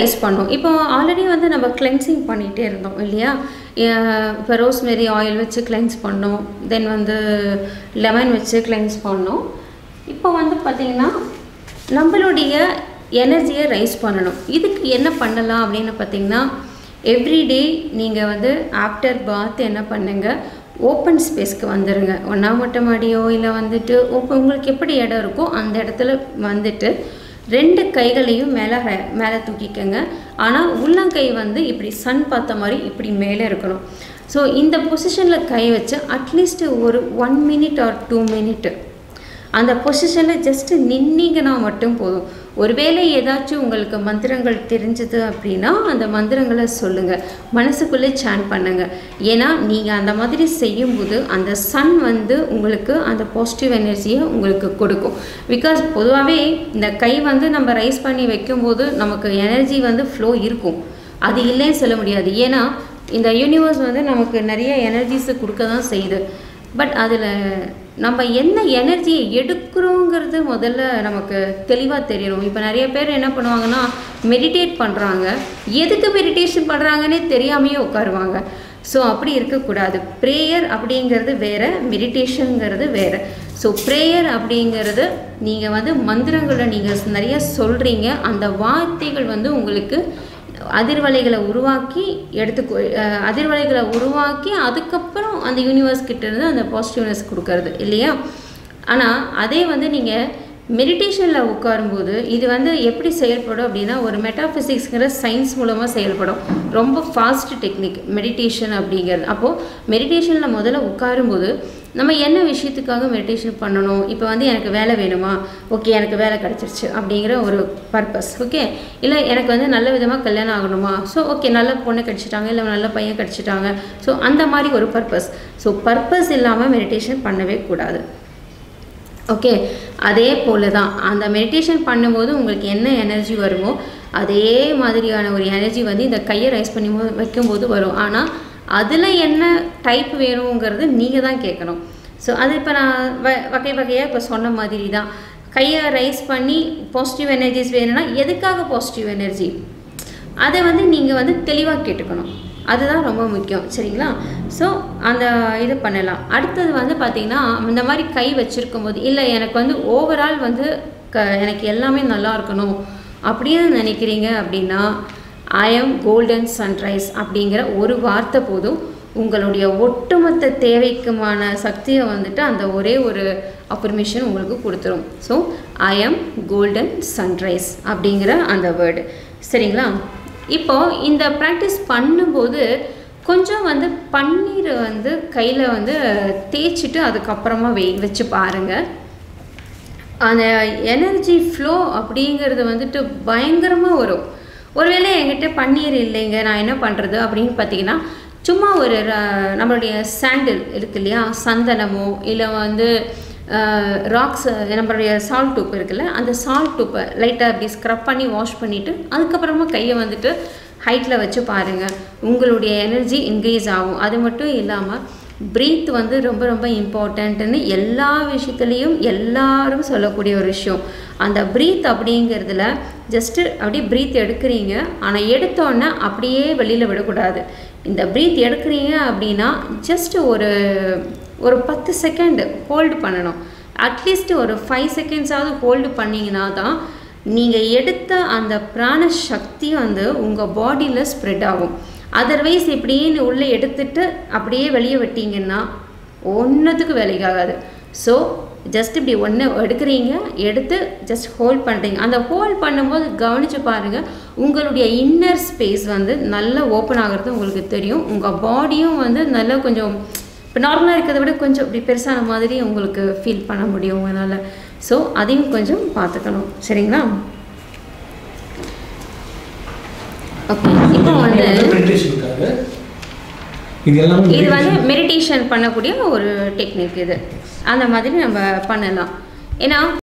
Rice பண்ணோம். இப்போ already வந்து நம்ம கிளென்சிங் பண்ணிகிட்டே இருந்தோம் இல்லையா? இப்போ ரோஸ்மெரி ஆயில் வச்சு கிளென்ஸ் பண்ணோம், தென் வந்து லெமன் வச்சு கிளென்ஸ் பண்ணோம். இப்போ வந்து பார்த்திங்கன்னா நம்மளுடைய எனர்ஜியை ரைஸ் பண்ணணும். இதுக்கு என்ன பண்ணலாம் அப்படின்னு பார்த்திங்கன்னா, எவ்ரிடே நீங்கள் வந்து ஆஃப்டர் பாத் என்ன பண்ணுங்கள், ஓப்பன் ஸ்பேஸ்க்கு வந்துடுங்க. ஒன்றா மொட்டை மாடியோ இல்லை வந்துட்டு உங்களுக்கு எப்படி இடம் இருக்கோ அந்த இடத்துல வந்துட்டு 2 கைகளையும் மேலே தூக்கிக்கங்க. ஆனால் உள்ளங்கை வந்து இப்படி சன் பார்த்த மாதிரி இப்படி மேலே இருக்கணும். ஸோ இந்த பொசிஷனில் கை வச்சு அட்லீஸ்ட் ஒரு 1 மினிட் ஆர் 2 மினிட் அந்த பொசிஷனில் ஜஸ்ட்டு நின்னீங்கன்னா மட்டும் போதும். ஒருவேளை ஏதாச்சும் உங்களுக்கு மந்திரங்கள் தெரிஞ்சது அப்படின்னா அந்த மந்திரங்களை சொல்லுங்கள், மனசுக்குள்ளே சாண்ட் பண்ணுங்கள். ஏன்னா நீங்கள் அந்த மாதிரி செய்யும்போது அந்த சன் வந்து உங்களுக்கு அந்த பாசிட்டிவ் எனர்ஜியை உங்களுக்கு கொடுக்கும். பிகாஸ் பொதுவாகவே இந்த கை வந்து நம்ம ரைஸ் பண்ணி வைக்கும்போது நமக்கு எனர்ஜி வந்து ஃப்ளோ இருக்கும், அது இல்லைன்னு சொல்ல முடியாது. ஏன்னா இந்த யூனிவர்ஸ் வந்து நமக்கு நிறைய எனர்ஜிஸை கொடுக்க தான் செய்யுது. பட் அதில் நம்ம என்ன எனர்ஜியை எடுக்கிறோங்கிறது முதல்ல நமக்கு தெளிவாக தெரியணும். இப்போ நிறைய பேர் என்ன பண்ணுவாங்கன்னா, மெடிடேட் பண்ணுறாங்க, எதுக்கு மெடிடேஷன் பண்ணுறாங்கன்னே தெரியாமையே உட்காருவாங்க. ஸோ அப்படி இருக்கக்கூடாது. ப்ரேயர் அப்படிங்கிறது வேறு, மெடிடேஷனுங்கிறது வேறு. ஸோ ப்ரேயர் அப்படிங்கிறது நீங்கள் வந்து மந்திரங்களை நீங்கள் நிறைய சொல்கிறீங்க, அந்த வார்த்தைகள் வந்து உங்களுக்கு அதிர்வலைகளை உருவாக்கி அதிர்வலைகளை உருவாக்கி அதுக்கப்புறம் அந்த யூனிவர்ஸ் கிட்டேருந்து அந்த பாசிட்டிவ்னஸ் கொடுக்கறது இல்லையா? ஆனால் அதே வந்து நீங்கள் மெடிடேஷனில் உட்காரும்போது இது வந்து எப்படி செயல்படும் அப்படின்னா, ஒரு மெட்டாஃபிசிக்ஸ்ங்கிற சயின்ஸ் மூலமாக செயல்படும். ரொம்ப ஃபாஸ்ட் டெக்னிக் மெடிடேஷன் அப்படிங்கிறது. அப்போது மெடிடேஷனில் முதல்ல உட்காரும்போது நம்ம என்ன விஷயத்துக்காக மெடிடேஷன் பண்ணணும், இப்போ வந்து எனக்கு வேலை வேணுமா, ஓகே எனக்கு வேலை கிடச்சிருச்சு அப்படிங்கிற ஒரு பர்பஸ், ஓகே. இல்லை எனக்கு வந்து நல்ல விதமாக கல்யாணம் ஆகணுமா, ஸோ ஓகே நல்ல பொண்ணு கிடச்சிட்டாங்க இல்லை நல்ல பையன் கிடச்சிட்டாங்க, ஸோ அந்த மாதிரி ஒரு பர்பஸ். ஸோ பர்பஸ் இல்லாமல் மெடிடேஷன் பண்ணவே கூடாது, ஓகே. அதே போல் தான் அந்த மெடிடேஷன் பண்ணும்போது உங்களுக்கு என்ன எனர்ஜி வருமோ அதே மாதிரியான ஒரு எனர்ஜி வந்து இந்த கையை ரைஸ் பண்ணி வைக்கும்போது வரும். ஆனால் அதில் என்ன டைப் வேணுங்கிறது நீங்கள் தான் கேட்கணும். ஸோ அது இப்போ நான் வகை வகையாக இப்போ சொன்ன மாதிரி தான். கையை ரைஸ் பண்ணி பாசிட்டிவ் எனர்ஜிஸ் வேணும்னா எதுக்காக பாசிட்டிவ் எனர்ஜி, அதை வந்து நீங்கள் வந்து தெளிவாக கேட்டுக்கணும், அதுதான் ரொம்ப முக்கியம், சரிங்களா? ஸோ அந்த இது பண்ணலாம். அடுத்தது வந்து பார்த்திங்கன்னா, இந்த மாதிரி கை வச்சுருக்கும் போது இல்லை எனக்கு வந்து ஓவரால் வந்து எனக்கு எல்லாமே நல்லா இருக்கணும் அப்படின்னு நினைக்கிறீங்க அப்படின்னா, ஐ ஆம் கோல்டன் சன்ரைஸ் அப்படிங்கிற ஒரு வார்த்தை போதும் உங்களுடைய ஒட்டுமொத்த தேவைக்குமான சக்தியை வந்துட்டு அந்த ஒரே ஒரு அஃபர்மேஷன் உங்களுக்கு கொடுத்துரும். ஸோ ஐ ஆம் கோல்டன் சன்ரைஸ் அப்படிங்கிற அந்த வேர்டு, சரிங்களா? இப்போது இந்த ப்ராக்டிஸ் பண்ணும்போது கொஞ்சம் வந்து பன்னீரை வந்து கையில் வந்து தேய்ச்சிட்டு அதுக்கப்புறமா வச்சு பாருங்கள். அந்த எனர்ஜி ஃப்ளோ அப்படிங்கிறது வந்துட்டு பயங்கரமாக வரும். ஒருவேளை என்கிட்ட பன்னீர் இல்லைங்க, நான் என்ன பண்ணுறது அப்படின்னு பார்த்தீங்கன்னா, சும்மா ஒரு நம்மளுடைய சாண்டில் இருக்கு இல்லையா, சந்தனமோ இல்லை வந்து ராக்ஸ், நம்மளுடைய சால்ட் டூப் இருக்குல்ல, அந்த சால்ட் டூப்பை லைட்டாக அப்படி ஸ்க்ரப் பண்ணி வாஷ் பண்ணிவிட்டு அதுக்கப்புறமா கையை வந்துட்டு ஹைட்டில் வச்சு பாருங்கள், உங்களுடைய எனர்ஜி இன்க்ரீஸ் ஆகும். அது மட்டும் இல்லாமல் ப்ரீத் வந்து ரொம்ப ரொம்ப இம்பார்ட்டண்ட்டுன்னு எல்லா விஷயத்துலேயும் எல்லாரும் சொல்லக்கூடிய ஒரு விஷயம். அந்த ப்ரீத் அப்படிங்கிறதுல ஜஸ்ட்டு அப்படியே ப்ரீத் எடுக்கிறீங்க, ஆனால் எடுத்தோன்னே அப்படியே வெளியில் விடக்கூடாது. இந்த ப்ரீத் எடுக்கிறீங்க அப்படின்னா ஜஸ்ட் ஒரு 10 செகண்ட் ஹோல்டு பண்ணணும். அட்லீஸ்ட் ஒரு 5 செகண்ட்ஸாவது ஹோல்டு பண்ணிங்கன்னா தான் நீங்கள் எடுத்த அந்த பிராண சக்தி வந்து உங்கள் பாடியில் ஸ்ப்ரெட் ஆகும். அதர்வைஸ் இப்படின்னு உள்ளே எடுத்துட்டு அப்படியே வெளியே விட்டீங்கன்னா ஒன்றுத்துக்கு வேலைக்காகாது. ஸோ ஜஸ்ட் இப்படி ஒன்று எடுக்கிறீங்க, எடுத்து ஜஸ்ட் ஹோல்ட் பண்ணுறீங்க. அந்த ஹோல்ட் பண்ணும்போது கவனித்து பாருங்கள், உங்களுடைய இன்னர் ஸ்பேஸ் வந்து நல்லா ஓப்பன் ஆகிறது உங்களுக்கு தெரியும். உங்கள் பாடியும் வந்து நல்லா கொஞ்சம் இப்போ நார்மலாக இருக்கிறத விட கொஞ்சம் இப்படி பெருசான மாதிரி உங்களுக்கு ஃபீல் பண்ண முடியும் உங்களால். ஸோ அதையும் கொஞ்சம் பார்த்துக்கணும், சரிங்களா? ஓகே, இப்போ வந்து இது வந்து மெடிடேஷன் பண்ணக்கூடிய ஒரு டெக்னிக். இது அந்த மாதிரி நம்ம பண்ணலாம். ஏன்னா